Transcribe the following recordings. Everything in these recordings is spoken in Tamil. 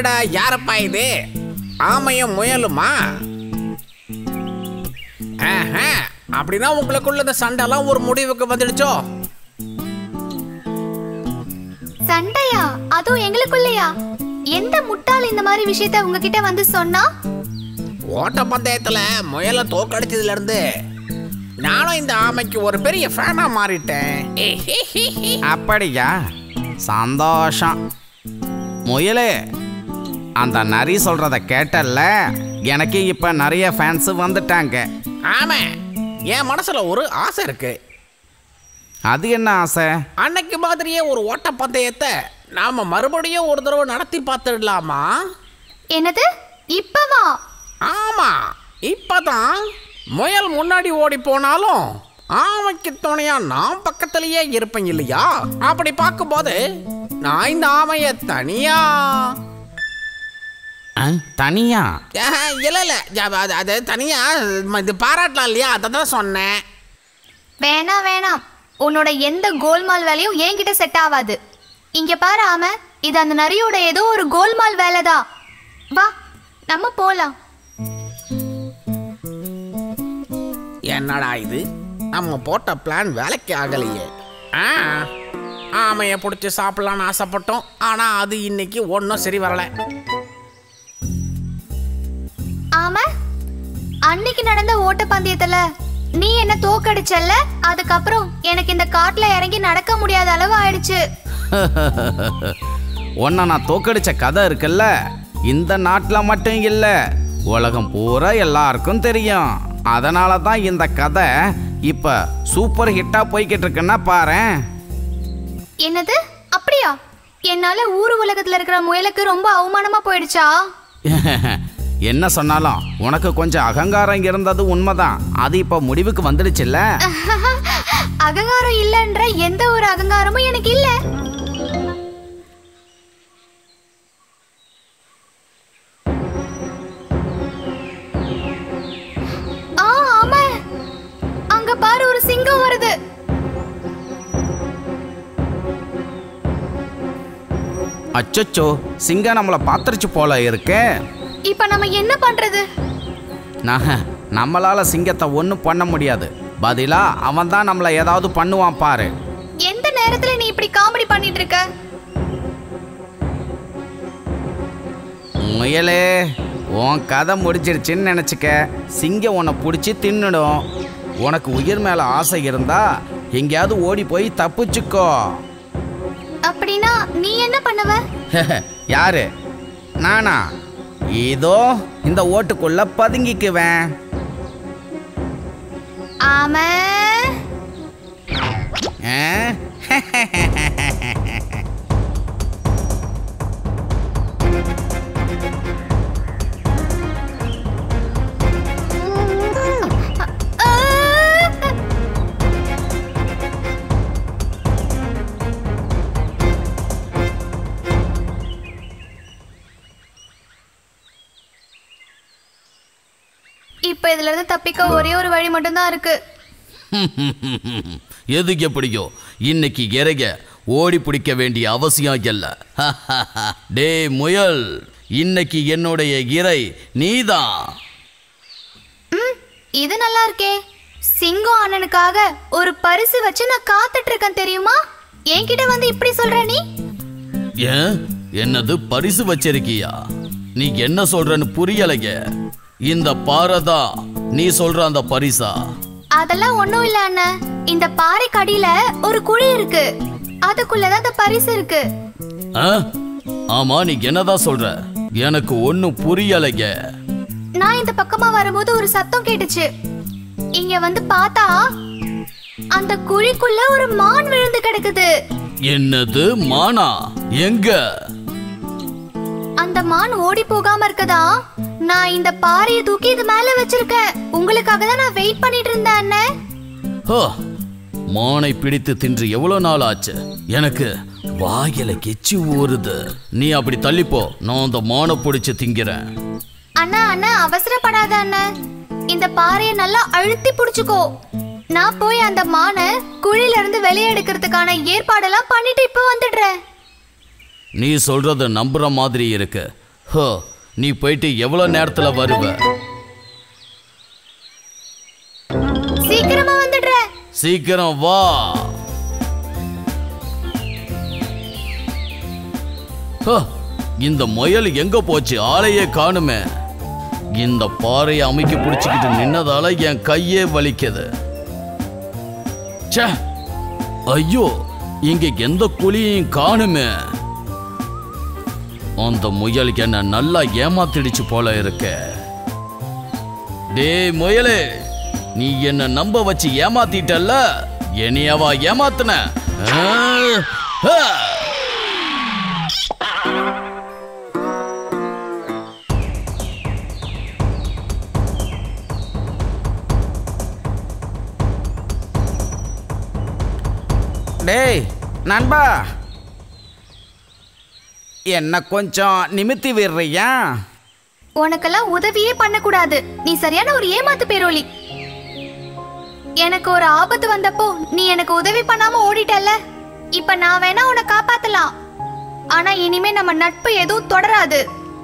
அடடா, யாரப்பா இது? ஆமையும் முயலுமா? அப்படின்னா உங்களுக்குள்ள இந்த சண்டைலாம் ஒரு முடிவுக்கு வந்துடுச்சோ? சண்டையா? அதுவும் எங்களுக்குள்ளயா? எந்த முட்டாள் இந்த மாதிரி விஷயத்த உங்ககிட்ட வந்து சொன்னா? ஓட்டப்பந்தயத்துல முயலை தோக்கடிச்சதுல இருந்து நானும் இந்த ஆமைக்கு ஒரு பெரிய ஃபேனா மாறிட்டேன். அப்படியா? சந்தோஷம். முயலே, அந்த நரி சொல்றத கேட்டல்ல? எனக்கு இப்ப நிறைய ஃபேன்ஸ் வந்துட்டாங்க. ஆமா, என் மனசுல ஒரு ஆசை இருக்கு. அது என்ன ஆசை? அன்னைக்கு மாதிரியே ஒரு ஓட்டப்பந்தயத்தை நாம மறுபடியும் ஒரு தடவை நடத்தி பார்த்துடலாமா? என்னது? இப்பவா? ஆமா, இப்பதான். முயல் முன்னாடி ஓடி போனாலும் ஆமைக்கு துணையா நான் பக்கத்திலேயே இருப்பேன் இல்லையா? அப்படி பார்க்கும்போது நான் இந்த ஆமைய தனியா தனியா இல்ல அது தனியா இது பாராட்டலாம் இல்லையா? அதான் சொன்னேன். வேணாம் வேணாம், உன்னோட எந்த கோல்மால் வேலையும் என்கிட்ட செட் ஆகாது. இங்க பாரு ஆமை, இது அந்த நரியோட ஏதோ ஒரு கோல்மால் வேலைதான். வா, நம்ம போலாம். என்னடா இது, நம்ம போட்ட பிளான் வேலைக்கு ஆகலையே. ஆமையை பிடிச்சி சாப்பிடலான்னு ஆசைப்பட்டோம், ஆனா அது இன்னைக்கு ஒன்றும் சரி வரல. ஆமா, அன்னைக்கு நடந்த ஓட்டப்பந்தயத்துல நீ என்ன தோக்கடிச்சல்ல, அதுக்கப்புறம் எனக்கு இந்த காட்டுல இறங்கி நடக்க முடியாத அளவு ஆயிடுச்சு. உன்னை நான் தோக்கடிச்ச கதை இருக்குல்ல, இந்த நாட்டில் மட்டும் இல்ல, உலகம் பூரா எல்லாருக்கும் தெரியும். அதனால தான் இந்த கதை இப்ப சூப்பர் ஹிட்டா போய்கிட்டு இருக்குன்னா பாரேன். என்னது? அப்படியா? என்னால ஊர் உலகத்துல இருக்கிற முயலுக்கு ரொம்ப அவமானமா போயிடுச்சா? என்ன சொன்னாலும் உனக்கு கொஞ்சம் அகங்காரம் இருந்தது உண்மைதான். அது இப்ப முடிவுக்கு வந்துடுச்சுல்ல. அகங்காரம் இல்லைன்ற எந்த ஒரு அகங்காரமும் எனக்கு இல்ல. ஆமா, அங்க பாரு, ஒரு சிங்கம் வருது. அச்சச்சோ, சிங்கம் நம்மளை பாத்திருச்சு போல இருக்கு. இப்ப நம்ம என்ன பண்றது? நம்மளால சிங்கத்தை ஒன்றும் பண்ண முடியாது. பதிலா அவன் தான் நம்மளை ஏதாவது பண்ணுவான் பாரு. எந்த நேரத்துல நீ இப்படி காமெடி பண்ணிட்டு இருக்க? முயலே, உன் கதை முடிச்சிருச்சுன்னு நினச்சிக்க. சிங்கம் உன்னை பிடிச்சி தின்னுடும். உனக்கு உயிர் மேலே ஆசை இருந்தா எங்கேயாவது ஓடி போய் தப்பிச்சுக்கோ. அப்படின்னா நீ என்ன பண்ணுவ? யாரு? நானா? இதோ இந்த ஓட்டுக்குள்ள பதுங்கிக்குவேன். ஆமா. இப்ப இதுல இருந்து தப்பிக்க ஒரே ஒரு வழி மட்டும் தான் இருக்கு. எதுக்கு எப்படியோ இன்னைக்கு இறங்க ஓடி பிடிக்க வேண்டிய அவசியம் இல்ல. டே முயல், இன்னைக்கு என்னுடைய இறை நீதான். இது நல்லா இருக்கே. சிங்கம் அண்ணனுக்காக ஒரு பரிசு வச்சு நான் காத்துட்டு இருக்கேன் தெரியுமா? என்கிட்ட வந்து இப்படி சொல்ற நீ? ஏன், என்னது பரிசு வச்சிருக்கியா? நீ என்ன சொல்றன்னு புரியலைங்க. இந்த பாரதா நீ சொல்ற அந்த பரிசா? அதெல்லாம் ஒண்ணும் இல்ல அண்ணன். இந்த பாறை கடியில ஒரு குழி இருக்கு, அதுக்குள்ளதான் அந்த பரிசு இருக்கு. ஆமா, நீ என்னதான் சொல்ற? எனக்கு ஒன்னும் புரியலைங்க. நான் இந்த பக்கமா வரும்போது ஒரு சத்தம் கேட்டுச்சு. இங்க வந்து பார்த்தா அந்த குழிக்குள்ள ஒரு மான் விழுந்து கிடக்குது. என்னது, மானா? எங்க? அந்த மான் ஓடி போகாம இருக்கதா நான் இந்த பாறையை தூக்கி இது மேல வச்சிருக்கேன். உங்களுக்காக தான் நான் வெயிட் பண்ணிட்டு இருந்தேன் அண்ணன். மானை பிடித்து தின்று எவ்வளவு நாள் ஆச்சு? எனக்கு வாயில கெச்சி ஊறுது. நீ அப்படி தள்ளிப்போ, நான் அந்த மானை பிடிச்சு திங்கிறேன். அண்ணா அண்ணா, அவசரப்படாத அண்ணன். இந்த பாறையை நல்லா அழுத்தி பிடிச்சுக்கோ. நான் போய் அந்த மானை குழியில இருந்து வெளியே எடுக்கிறதுக்கான ஏற்பாடெல்லாம் பண்ணிட்டு இப்ப வந்துடுறேன். நீ சொல்றத நம்புற மாதிரி இருக்கு. ஹோ, நீ போயிட்டு எவ்வளவு நேரத்துல வருவ? சீக்கிரமா வந்துடுறேன். சீக்கிரம் வா. ஹோ, இந்த முயல் எங்க போச்சு? ஆளையே காணுமே. இந்த பாறையை அமைக்கி பிடிச்சிக்கிட்டு நின்னதால என் கையே வலிக்குது. ச்சே, ஐயோ, இங்க எந்த குழியையும் காணுமே. அந்த முயல் என்ன நல்லா ஏமாத்திடுச்சு போல இருக்க. டேய் முயலே, நீ என்ன நம்ப வச்சு ஏமாத்திட்டல்ல, என்னையவா ஏமாத்துன? டேய் நண்பா, என்ன கொஞ்சம் நிமித்தி விடுறியா? உனக்கெல்லாம் உதவியே பண்ணக்கூடாது. நீ சரியான ஒரு ஏமாத்து பேரோலி. எனக்கு ஒரு ஆபத்து வந்தப்போ நீ எனக்கு உதவி பண்ணாம ஓடிட்டல்ல. இப்ப நான் வேணா உன்னை காப்பாத்தலாம், ஆனா இனிமே நம்ம நட்பு எதுவும் தொடராது.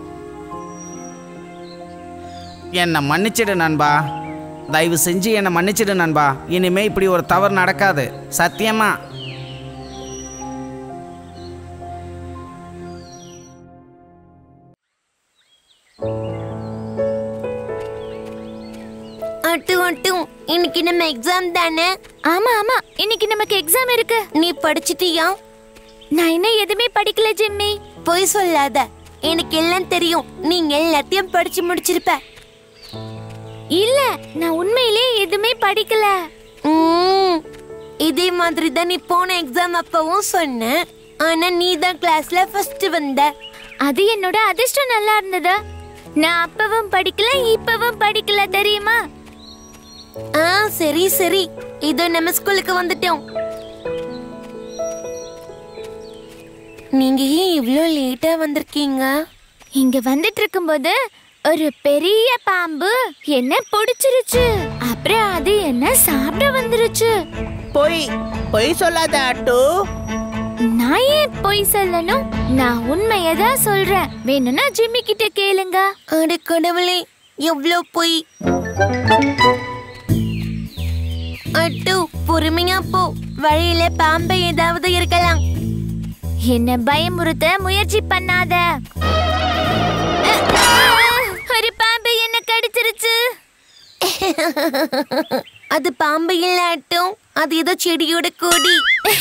என்னை மன்னிச்சிடு நண்பா, தயவு செஞ்சு என்னை மன்னிச்சிடு நண்பா. இனிமே இப்படி ஒரு தவறு நடக்காது, சத்தியமா. இன்னைக்கு நம்ம எக்ஸாம் தானே? ஆமா ஆமா, இன்னைக்கு நமக்கு எக்ஸாம் இருக்கு. நீ படிச்சிட்டியா? நான் இன்னும் எதுவுமே படிக்கல ஜிம்மி. பொய் சொல்லாத, எனக்கு எல்லாம் தெரியும். நீங்க எல்லாத்தையும் படிச்சு முடிச்சிருப்ப. இல்ல, நான் உண்மையிலேயே எதுவுமே படிக்கல. இதே மாதிரி தான் நீ போன எக்ஸாம் அப்பவும் சொன்ன. ஆனா நீ தான் கிளாஸ்ல ஃபர்ஸ்ட் வந்த. அது என்னோட அதிர்ஷ்டம் நல்லா இருந்தது. நான் அப்பவும் படிக்கல, இப்பவும் படிக்கல, தெரியுமா? சரி சரி, இதோ நம்ம ஸ்கூலுக்கு வந்துட்டோம். நீங்க ஏன் இவ்ளோ லேட்டா வந்திருக்கீங்க? இங்க வந்துட்டு இருக்கும்போது ஒரு பெரிய பாம்பு என்ன பிடிச்சிருச்சு. அப்புறம் அது என்ன சாப்பிட வந்துருச்சு. பொய் சொல்லாத அட்டு. நான் ஏன் பொய் சொல்லணும்? நான் உண்மையதான் சொல்றேன். வேணும்னா ஜிம்மி கிட்ட கேளுங்க. அட கடவுளே, எவ்ளோ பொய். அட்டு, பொறுமையா போ. வழியில பாம்பு ஏதாவது இருக்கலாம். என்ன பயமுறுத்த முயற்சி பண்ணாத. ஒரு பாம்பு என்ன கடிச்சிருச்சு. அது பாம்பு இல்ல அட்டு, அது ஏதோ செடியோட கொடி.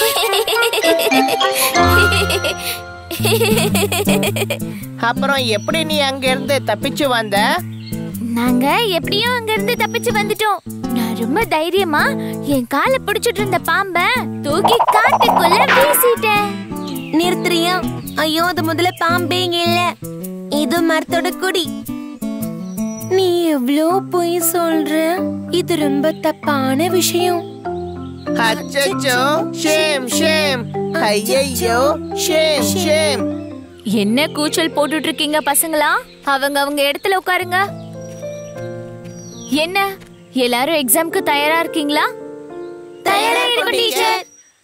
அப்புறம் எப்படி நீ அங்க இருந்து தப்பிச்சு வந்த? நாங்க எப்படியும் அங்க இருந்து தப்பிச்சு வந்துட்டோம். நான் ரொம்ப தைரியமா என் காலை பிடிச்சிட்டு இருந்த பாம்ப தூக்கி காட்டுக்குள்ள வீசிட்டேன். நிறுத்துறியா? ஐயோ, அது முதல்ல பாம்பே இல்ல, இது மரத்தோட கொடி. நீ எவ்ளோ பொய் சொல்ற. இது ரொம்ப தப்பான விஷயம். அச்சச்சோ, ஷேம் ஷேம். ஐயையோ, ஷேம் ஷேம். என்ன கூச்சல் போட்டுட்டு இருக்கீங்க பசங்களா? அவங்க இடத்துல உட்காருங்க. என்ன எல்லாரும் எக்ஸாம்க்கு தயாரா இருக்கீங்களா? தயாரா இருக்கோம் டீச்சர்.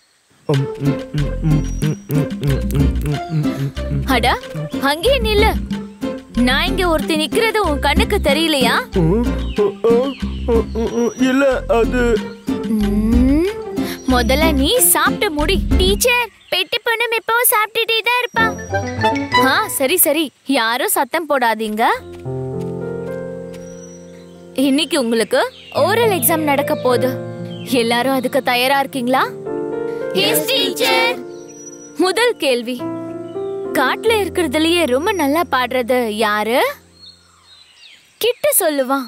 அட, அங்கே நில்லு. நான் இங்க ஒருத்தி நிக்கிறது உன் கண்ணுக்கு தெரியலையா? இல்ல, அது முதல்ல நீ சாப்பிட்டு முடி. டீச்சர், பெட்டி பொண்ணும் எப்பவும் சாப்பிட்டுட்டே தான் இருப்பா. சரி சரி, யாரும் சத்தம் போடாதீங்க. இன்னைக்கு உங்களுக்கு ஓரல் எக்ஸாம் நடக்க போகுது. எல்லாரும் அதுக்கு தயாரா இருக்கீங்களா? Yes teacher. முதல் கேள்வி, காட்டுல இருக்கிறதுலயே ரொம்ப நல்லா பாடுறது யாரு? கிட்ட சொல்லுவான்.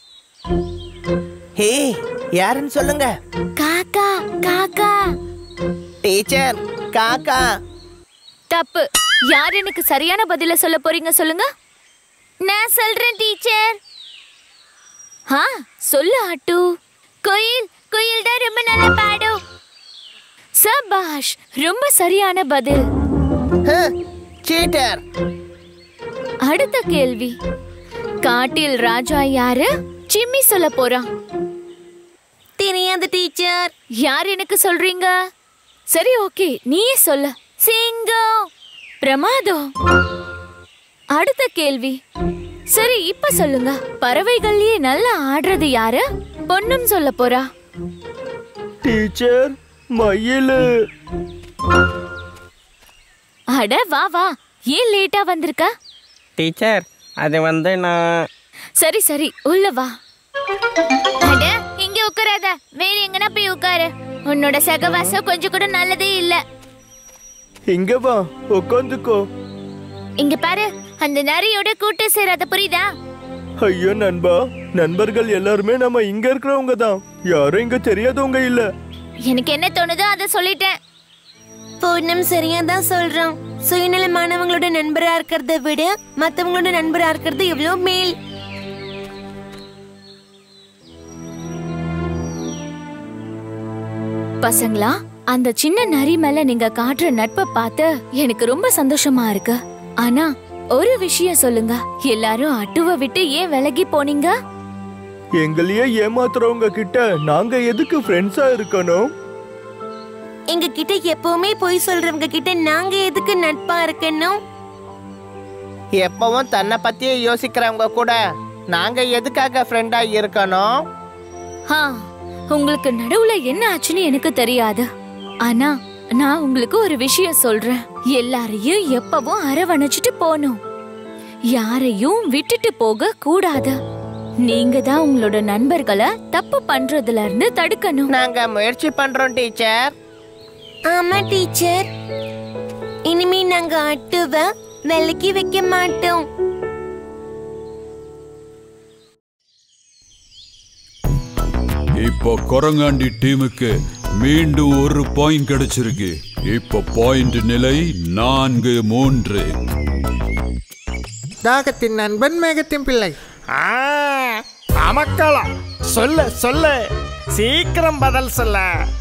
ஹே, யாருன்னு சொல்லுங்க. காக்கா காக்கா. டீச்சர், காக்கா. தப்பு. யார் எனக்கு சரியான பதில சொல்ல போறீங்க சொல்லுங்க. நான் சொல்றேன் டீச்சர். சொல்லு அட்டு. குயில், குயில் தான் ரொம்ப நல்லா பாடும். சபாஷ், ரொம்ப சரியான பதில். சீட்டர். அடுத்த கேள்வி, காட்டில் ராஜா யாரு? ஜிம்மி சொல்ல போறான். தெரியாது டீச்சர். யார் எனக்கு சொல்றீங்க? சரி ஓகே, நீயே சொல்ல. சிங்கம். பிரமாதம். அடுத்த கேள்வி. சரி, இப்ப சொல்லுங்க, பறவைகள்லயே நல்லா ஆடுறது யாரு? பொண்ணும் சொல்ல போறா. டீச்சர், மயிலு. அட வா வா, ஏன் லேட்டா வந்திருக்க? டீச்சர், அது நான்... சரி சரி, உள்ள வா. அட, இங்க உட்காராத, வேற எங்கனா போய் உட்காரு. உன்னோட சகவாசம் கொஞ்சம் கூட நல்லதே இல்ல. இங்க வா, உட்காந்துக்கோ. இங்க பாரு, அந்த நரியோட கூட்டு சேராத, புரியுதா? ஐயோ நண்பா, நண்பர்கள் எல்லாருமே நம்ம இங்க இருக்கிறவங்க தான், யாரும் இங்க தெரியாதவங்க இல்ல. எனக்கு என்ன தோணுதோ அதை சொல்லிட்டேன். பூர்ணம் சரியா தான் சொல்றான். சுயநலமானவங்களோட நண்பரா இருக்கிறத விட மத்தவங்களோட நண்பரா இருக்கிறது எவ்வளவு மேல். பசங்களா, அந்த சின்ன நரி மேல நீங்க காட்டுற நட்பை பார்த்து எனக்கு ரொம்ப சந்தோஷமா இருக்கு. ஆனா ஒரு விஷயம் சொல்லுங்க, எல்லாரும் அட்டுவை விட்டு ஏன் விலகி போனீங்க? எங்களையே ஏமாத்துறவங்க கிட்ட நாங்க எதுக்கு ஃப்ரெண்ட்ஸா இருக்கணும்? எங்க கிட்ட எப்பவுமே பொய் சொல்றவங்க கிட்ட நாங்க எதுக்கு நட்பா இருக்கணும்? எப்பவும் தன்னை பத்தியே யோசிக்கிறவங்க கூட நாங்க எதுக்காக ஃப்ரெண்டா இருக்கணும்? உங்களுக்கு நடுவுல என்ன ஆச்சுன்னு எனக்கு தெரியாது. ஆனா நான் உங்களுக்கு ஒரு விஷயம் சொல்றேன். எல்லாரையும் எப்பவும் அரவணைச்சிட்டு போகணும், யாரையும் விட்டுட்டு போக கூடாது. நீங்க தான் உங்களோட நண்பர்களை தப்பு பண்றதுல இருந்து தடுக்கணும். நாங்க முயற்சி பண்றோம் டீச்சர். ஆமா டீச்சர், இனிமே நாங்க அட்டுவ விலக்கி வைக்க மாட்டோம். இப்போ கொரங்காண்டி டீமுக்கு மீண்டும் ஒரு பாயிண்ட் கிடைச்சிருக்கு. இப்போ பாயிண்ட் நிலை 4-3. தாகத்தின் நண்பன் மேகத்தின் பிள்ளை. அமக்கலாம். சொல்லு சொல்லு, சீக்கிரம் பதில் சொல்ல.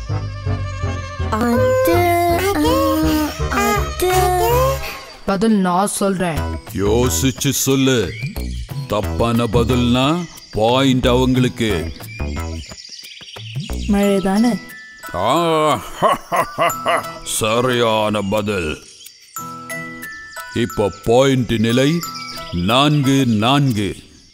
பதில் நான் சொல்றேன். யோசிச்சு சொல்லு. தப்பான பதில்னா பாயிண்ட் அவங்களுக்கு. மழைதானே? சரியான பதில். இப்போ பாயிண்ட் நிலை 4-4.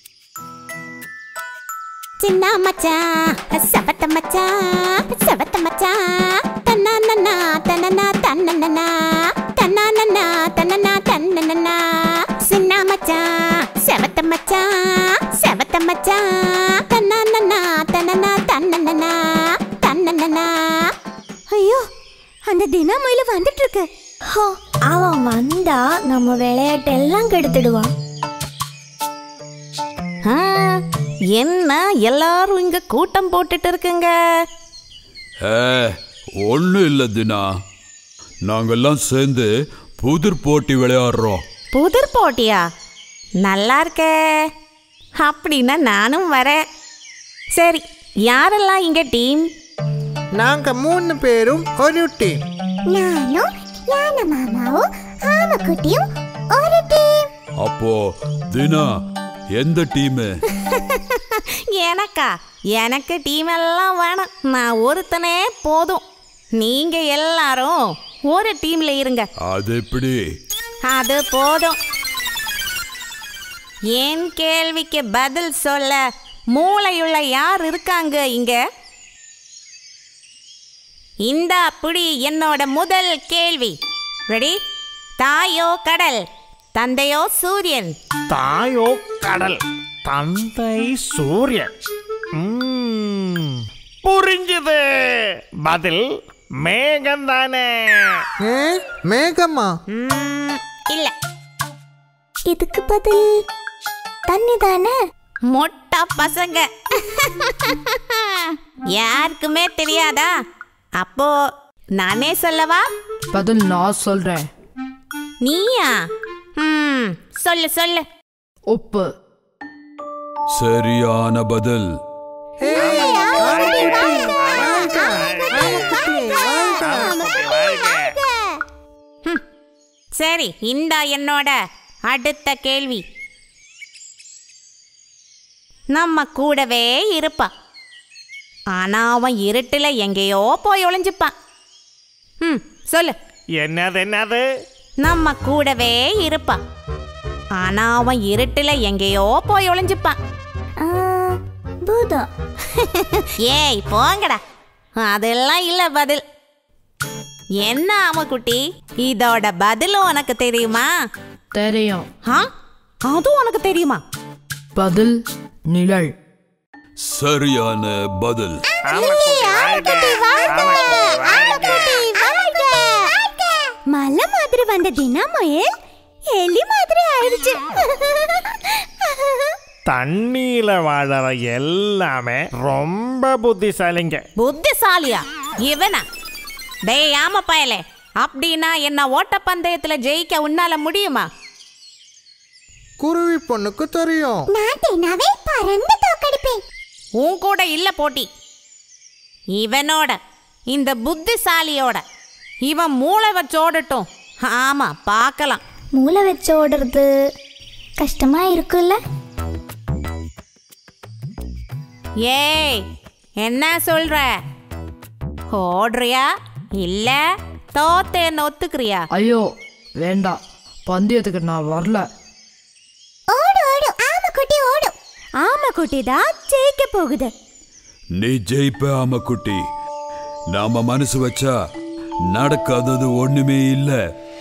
சின்ன மச்சான், சபத்த மச்சான், சபத்த மச்சான், தன்னன்னா தன்னனா தன்னனா தன்னனா தன்னனா தன்னனா. சின்ன மச்சான், சபத்த மச்சான், சபத்த மச்சான், தன்னனா தன்னனா தன்னனா தன்னனா. ஐயோ, அந்த தினமயில வந்துட்டு இருக்கு. அவன் வந்தா நம்ம விளையாட்டெல்லாம் கெடுத்துடுவான். என்ன எல்லாரும் இங்க கூட்டம் போட்டுட்டு இருக்குங்க? ஒன்னும் இல்ல தினா, நாங்கெல்லாம் சேர்ந்து புதிர் போட்டி விளையாடுறோம். புதிர் போட்டியா? நல்லா இருக்கே. அப்படின்னா நானும் வரேன். சரி, யாரெல்லாம் இங்க டீம்? நாங்க 3 பேரும் ஒரு டீம். நானும் யானை மாமாவும் ஆமக்குட்டியும் ஒரு டீம். அப்போ தினா எந்த டீம்? எனக்கா? எனக்கு டீம் எல்லாம் வேணாம், நான் ஒருத்தனே போதும். நீங்க எல்லாரும் ஒரு டீம்ல இருங்க. அது எப்படி? அது போதும். என் கேள்விக்கு பதில் சொல்ல மூளையுள்ள யார் இருக்காங்க இங்க? இந்த அப்படி என்னோட முதல் கேள்வி. ரெடி? தாயோ கடல், தந்தையோ சூரியன்? தாயோ கடல், தந்தை சூரியன். புரிஞ்சுது. பதில் மேகம் தானே? மேகமா? இல்ல. இதுக்கு பதில் தண்ணி தானே? மொட்டா பசங்க, யாருக்குமே தெரியாதா? அப்போ நானே சொல்லவா? பதில் நான் சொல்றேன். நீயா? சொல்லு சொல்லு. உப்பு. சரியான பதில். சரி, இந்த என்னோட அடுத்த கேள்வி. நம்ம கூடவே இருப்பா, ஆனா அவன் இருட்டுல எங்கேயோ போய் ஒளிஞ்சுப்பான். சொல்லு. என்னது என்னது? நம்ம கூடவே இருப்பா, ஆனா அவன் இருட்டுல எங்கேயோ போய் ஒளிஞ்சுப்பான். பூதம். ஏய் போங்கடா, அதெல்லாம் இல்ல பதில். என்ன ஆமக்குட்டி, இதோட பதிலும் உனக்கு தெரியுமா? தெரியும். அதுவும் உனக்கு தெரியுமா? பதில் நிழல். சரியான பதில். மலை மாதிரி வந்த தினா முயல் எலி மாதிரி ஆயிடுச்சு. தண்ணியில வாழற எல்லாமே ரொம்ப புத்திசாலிங்க. புத்திசாலியா இவனா? டேய் ஆமா பயலே, அப்படின்னா என்ன ஓட்டப்பந்தயத்துல ஜெயிக்க உன்னால முடியுமா? குருவி பொண்ணுக்கு தெரியும். நான் தினாவை பறந்து தோக்கடிப்பேன். உன் கூட இல்ல போட்டி. இவனோட, இந்த புத்திசாலியோட. இவன் மூளை வச்சு ஓடட்டும். ஆமா பார்க்கலாம். மூளை வச்சு ஓடுறது கஷ்டமா இருக்குல்ல? ஏய் என்ன சொல்ற? ஓடுறியா இல்ல தோத்தேன்னு ஒத்துக்கிறியா? ஐயோ வேண்டாம், பந்தயத்துக்கு நான் வரல. ஓடு ஓடு ஆமக்குட்டி ஓடு. ஆமக்குட்டி தான் ஜெயிக்க போகுது. நீ ஜெயிப்ப ஆமக்குட்டி. நாம மனசு வச்சா நடக்காதது ஒண்ணுமே இல்ல.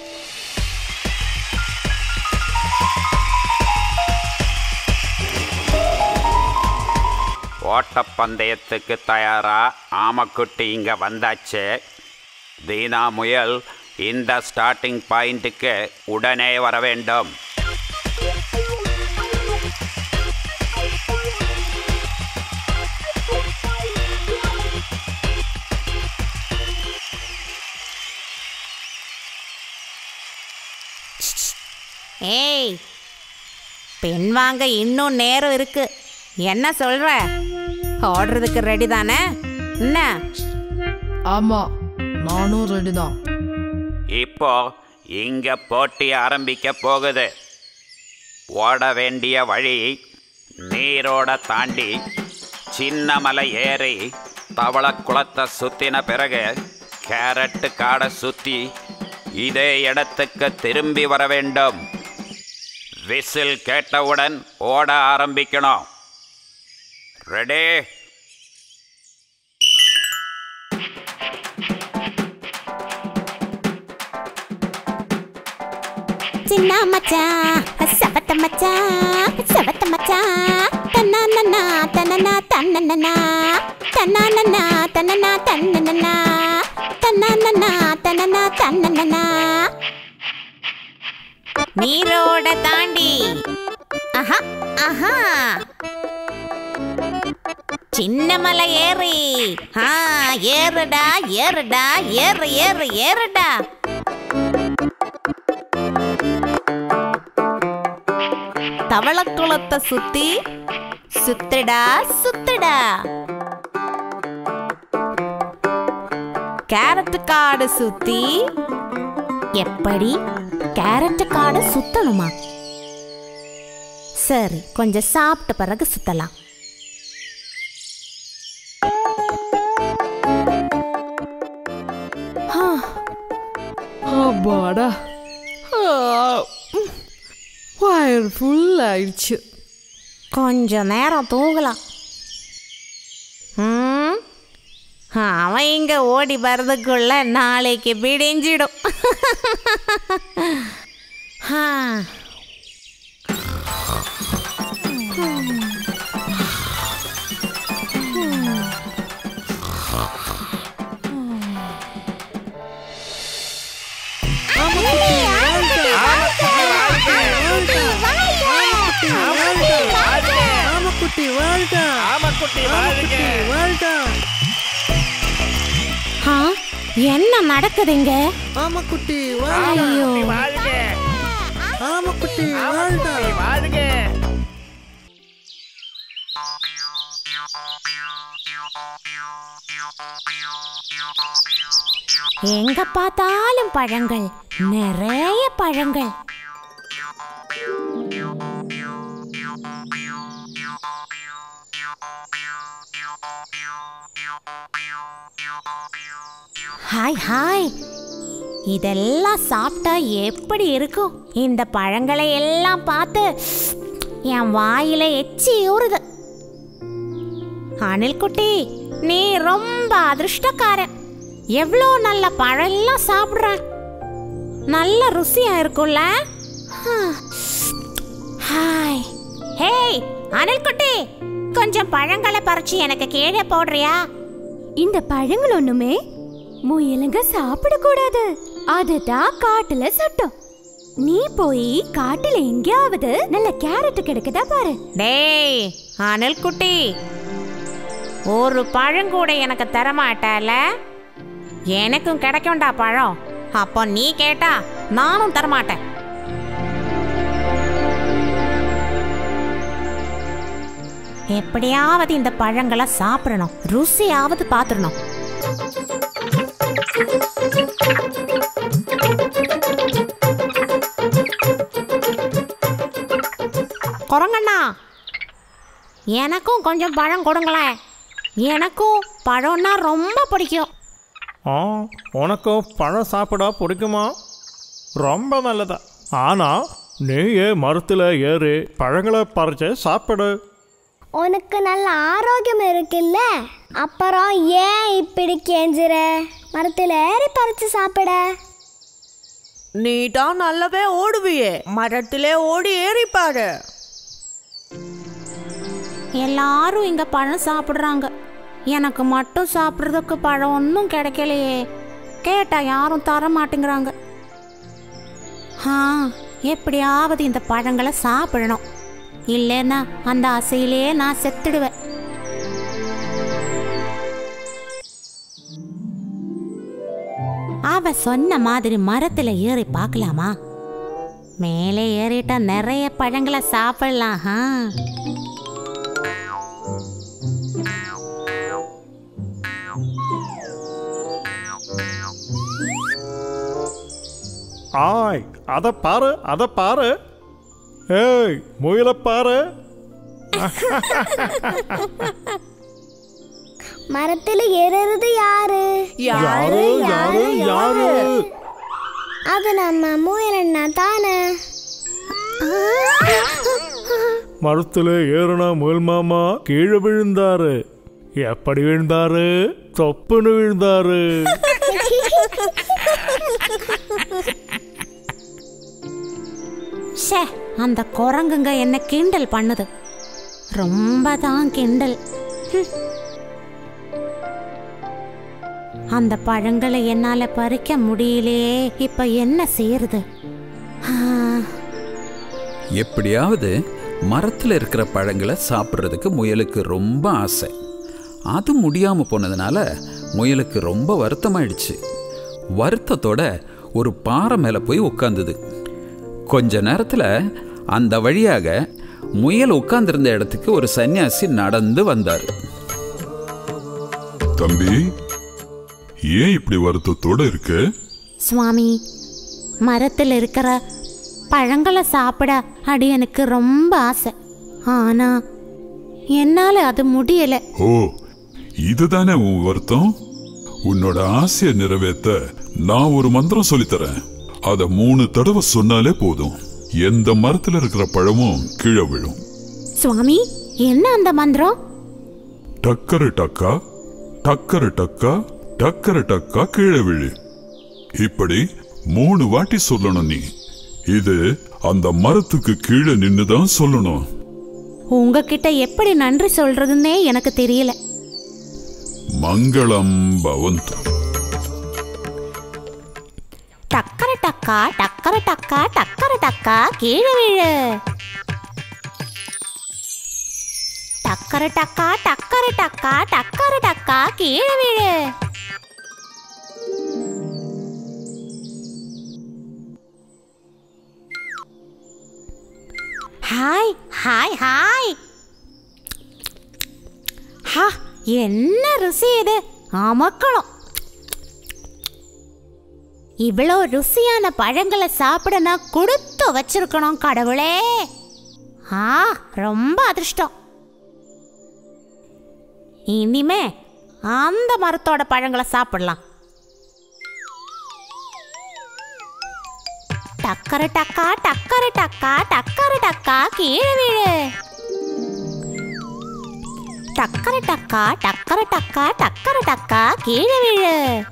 ஓட்டப்பந்தயத்துக்கு தயாரா ஆமக்குட்டி இங்க வந்தாச்சு. தீனா முயல் இந்த ஸ்டார்டிங் பாயிண்ட்டுக்கு உடனே வர வேண்டும். ஏய் பெண் வாங்க இன்னும் நேரம் இருக்கு. என்ன சொல்ற? ஓடுறதுக்கு ரெடி தானே? என்ன? ஆமா, நானும் ரெடி தான். இப்போ இங்க போட்டி ஆரம்பிக்க போகுது. ஓட வேண்டிய வழி நீரோட தாண்டி சின்ன மலை ஏறி தவள குளத்தை சுத்தின பிறகு கேரட்டு காடை சுத்தி இதே இடத்துக்கு திரும்பி வர வேண்டும். விசில் கேட்டவுடன் ஓட ஆரம்பிக்கணும். ரெடி? சின்ன மச்சான் சவத்த மச்சான் சவத்த மச்சான் தன்னன்னா தன்னனா தன்னனா தன்னனா தன்னனா தன்னனா தன்னனா தன்னனா தன்னனா. நீரோட தாண்டி ஆஹா ஆஹா சின்ன மலை ஏறி ஏறுடா ஏறுடா ஏறு ஏறு ஏறுடா. தவளக்குளத்தை சுத்தி சுத்துடா சுத்துடா. கேரட் காடு சுத்தி. எப்படி? கேரட் காடு சுத்தணுமா? சரி, கொஞ்சம் சாப்பிட்ட பிறகு சுத்தலாம். அப்பாடா, வயிறு ஃபுல் ஆயிடுச்சு. கொஞ்ச நேரம் தூங்கலாம். அவன் இங்க ஓடி வர்றதுக்குள்ள நாளைக்கு பிடிஞ்சிடும். என்ன நடக்குதுங்க? ஆமக்குட்டி ஐயோ, ஆமக்குட்டி வாழ்க. எங்க பார்த்தாலும் பழங்கள், நிறைய பழங்கள். ஹாய் ஹாய், இதெல்லாம் சாப்பிட்டா எப்படி இருக்கும்? இந்த பழங்களை எல்லாம் பார்த்து என் வாயில எச்சி ஊறுது. அணில் குட்டி, நீ ரொம்ப அதிர்ஷ்டக்காரன். எவ்வளோ நல்ல பழம் எல்லாம் சாப்பிட்ற. நல்ல ருசியா இருக்கும்ல? ஹாய். ஹேய் அணில் குட்டி, கொஞ்சம் பழங்களை பறிச்சு எனக்கு கீழே போடுறியா? இந்த பழங்கள் ஒண்ணுமே முயலுங்க சாப்பிடக்கூடாது. அதுதான் காட்டுல சட்டம். நீ போய் காட்டுல எங்கேயாவது நல்ல கேரட் கிடைக்குதா பாரு. டேய் அணில் குட்டி, ஒரு பழம் கூட எனக்கு தரமாட்டால? எனக்கும் கிடைக்கும்டா பழம். அப்போ நீ கேட்டா நானும் தரமாட்டேன். எப்படியாவது இந்த பழங்களை சாப்பிடணும், ருசியாவது பாத்துடணும். குரங்கண்ணா, எனக்கும் கொஞ்சம் பழம் கொடுங்களேன். எனக்கும் பழம்னா ரொம்ப பிடிக்கும். உனக்கும் பழம் சாப்பிட பிடிக்குமா? ரொம்ப நல்லதா. ஆனா நீயே மரத்துல ஏறி பழங்களை பறிச்சு சாப்பிடு. உனக்கு நல்ல ஆரோக்கியம் இருக்குல்ல, அப்புறம் ஏன் இப்படி கெஞ்சுற? மரத்துல ஏறி பறிச்சு சாப்பிட. நீ தான் நல்லாவே ஓடுவியே, மரத்திலே ஓடி ஏறிப்பாரு. எல்லாரும் இங்க பழம் சாப்பிடுறாங்க, எனக்கு மட்டும் சாப்பிட்றதுக்கு பழம் ஒன்றும் கிடைக்கலையே. கேட்டா யாரும் தர மாட்டேங்கிறாங்க. எப்படியாவது இந்த பழங்களை சாப்பிடணும், இல்லைன்னா அந்த ஆசையிலேயே நான் செத்துடுவேன். அவ சொன்ன மாதிரி மரத்துல ஏறி பார்க்கலாமா? மேலே ஏறிட்டா நிறைய பழங்களை சாப்பிடலாம். ஆய், அத பாரு, அத பாரு. ஏய் முயல பாரு. மரத்துல ஏறுறது யாரு? யாரு யாரு யாரு? அது நம்ம முயலண்ணா தானே. மரத்துல ஏறுனா முயல் மாமா கீழே விழுந்தாரு. எப்படி விழுந்தாரு? தொப்புன்னு விழுந்தாரு. அந்த குரங்குங்க என்ன கிண்டல் பண்ணுது, ரொம்ப தான் கிண்டல். அந்த பழங்களை என்னால பறிக்க முடியலையே, இப்ப என்ன செய்யறது? எப்படியாவது மரத்துல இருக்கிற பழங்களை சாப்பிட்றதுக்கு முயலுக்கு ரொம்ப ஆசை. அது முடியாம போனதுனால முயலுக்கு ரொம்ப வருத்தமாயிடுச்சு. வருத்தத்தோட ஒரு பாறை மேல போய் உட்கார்ந்தது. கொஞ்ச நேரத்துல அந்த வழியாக முயல் உட்கார்ந்திருந்த இடத்துக்கு ஒரு சன்னியாசி நடந்து வந்தார். தம்பி, ஏன் இப்படி வருத்தத்தோட இருக்கு? சுவாமி, மரத்தில் இருக்கிற பழங்களை சாப்பிட எனக்கு ரொம்ப ஆசை. ஆனா என்னால அது முடியல. ஓ, இதுதானே உன் வருத்தம்? உன்னோட ஆசையை நிறைவேற்ற நான் ஒரு மந்திரம் சொல்லித்தரேன். அத 3 தடவை சொன்னாலே போதும். எந்த மரத்துல இருக்கிற பழமும் கீழே விழும். சுவாமி, என்ன அந்த மந்திரம்? டக்கரு டக்கா, டக்கரு டக்கா, டக்கரு டக்கா கீழே விழு. இப்படி 3 வாட்டி சொல்லணும். நீ இது அந்த மரத்துக்கு கீழே நின்னுதான் சொல்லணும். உங்ககிட்ட எப்படி நன்றி சொல்றதுன்னே எனக்கு தெரியல. மங்களம் பவந்து. டக்கர டக்கா, டக்கர டக்கா, டக்கர டக்கா கீழே விழு. டக்கர டக்கா, டக்கர டக்கா, டக்கர டக்கா கீழே விழு. Hi hi hi. என்ன ருசி இது! அமக்களம்! இவ்வளோ ருசியான பழங்களை சாப்பிட நான் கொடுத்து வச்சிருக்கணும் கடவுளே. ரொம்ப அதிர்ஷ்டம். இனிமே அந்த மரத்தோட பழங்களை சாப்பிடலாம். டக்கரு டக்கா டக்கரு டக்கா டக்கரு டக்கா கீழே விழு. டக்கரு டக்கா டக்கரு டக்கா டக்கரு டக்கா கீழே விழு.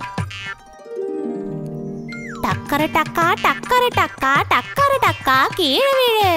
டக்கரு டக்கா டக்கரு டக்கா டக்கரு டக்கா கீழே விழு.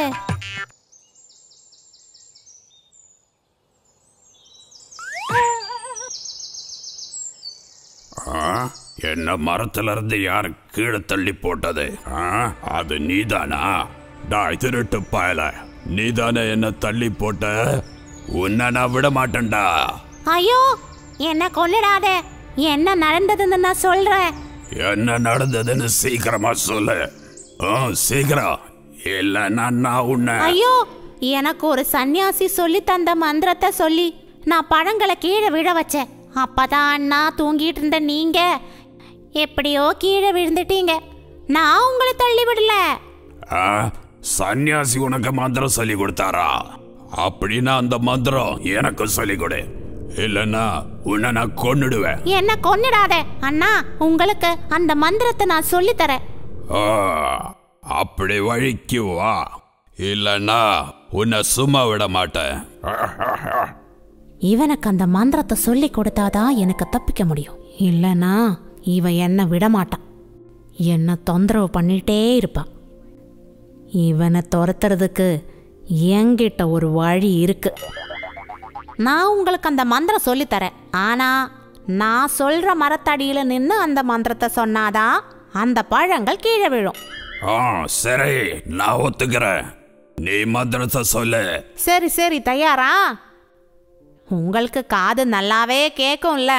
என்ன மரத்துல இருந்து யாரு கீழே தள்ளி போட்டது? அது நீதானா? டாய் திருட்டு பயல, நீதானே என்ன தள்ளி போட்ட? உன்னை நான் விட மாட்டேன்டா. ஐயோ, என்ன கொல்லிடாத. என்ன நடந்ததுன்னு நான் சொல்றேன். என்ன நடந்ததுன்னு சீக்கிரமா சொல்லு. சீக்கிரம், இல்லைன்னா நான் உன்னை. ஐயோ, எனக்கு ஒரு சன்னியாசி சொல்லி தந்த மந்திரத்தை சொல்லி நான் பழங்களை கீழே விழ வச்சேன். அப்பதான் அண்ணா தூங்கிட்டு இருந்த நீங்க எப்படியோ கீழே விழுந்துட்டீங்க. நான் உங்களை தள்ளி விடல. சன்னியாசி உனக்கு மந்திரம் சொல்லி கொடுத்தாரா? அப்படின்னா அந்த மந்திரம் எனக்கு சொல்லி கொடு, இல்லைன்னா உன்னை நான் கொன்னுடுவேன். என்ன கொன்னுடாத அண்ணா, உங்களுக்கு அந்த மந்திரத்தை நான் சொல்லி தரேன். அப்படி வழிக்கு வா, இல்லைன்னா உன்னை சும்மா விட மாட்டேன். இவனுக்கு அந்த மந்திரத்தை சொல்லி கொடுத்தாதான் எனக்கு தப்பிக்க முடியும். இல்லைன்னா இவன் என்ன விட மாட்டான். என்ன தொந்தரவு பண்ணிட்டே இருப்பான். இவனை துரத்துறதுக்கு என்கிட்ட ஒரு வழி இருக்கு. நான் உங்களுக்கு அந்த மந்திரம் சொல்லித்தரேன். ஆனா நான் சொல்ற மரத்தடியில நின்று அந்த மந்திரத்தை சொன்னாதான் அந்த பழங்கள் கீழே விழும். சரி, நான் ஒத்துக்கிறேன். நீ மந்திரத்தை சொல்லு. சரி சரி, தயாரா? உங்களுக்கு காது நல்லாவே கேட்கும்ல?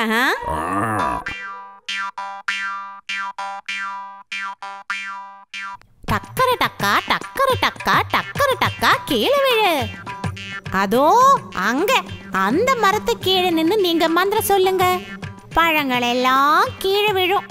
டக்கரு டக்கா டக்கரு டக்கா டக்கரு டக்கா கீழே விழு. அதோ அங்க அந்த மரத்து கீழே நின்று நீங்க மந்திரம் சொல்லுங்க. பழங்கள் எல்லாம் கீழே விழும்.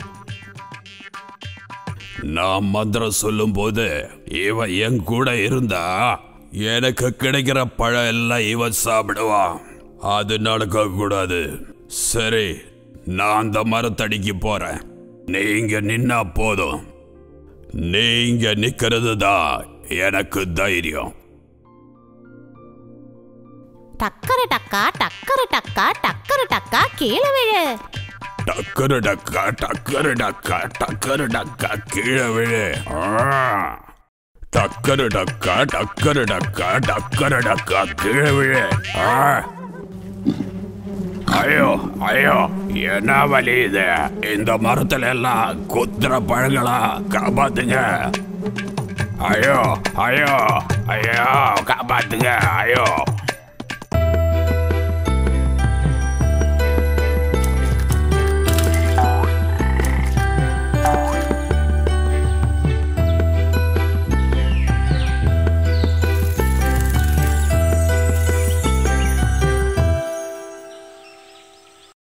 நான் மந்திரம் சொல்லும் போது இவன் என் கூட இருந்தா எனக்கு கிடைக்கிற பழம் எல்லாம் இவன் சாப்பிடுவான். அது நடக்க கூடாது. சரி, நான் அந்த மரத்தடிக்கு போறேன். நீங்க நின்னா போதும். நீங்க நிக்கிறது தான் எனக்கு தைரியம். டக்கரு டக்கா டக்கரு டக்கா டக்கரு டக்கா கீழே விழு. டக்கரு டக்கா டக்கரு டக்கா டக்கரு டக்கா கீழே விழு. டக்கரு டக்கா டக்கரு டக்கா டக்கரு டக்கா கீழே விழு. ஐயோ ஐயோ, என்ன வலி இது? இந்த மரத்துல எல்லாம் குத்துற பழங்களா, காப்பாத்துங்க. ஐயோ ஐயோ ஐயோ, காப்பாத்துங்க. ஐயோ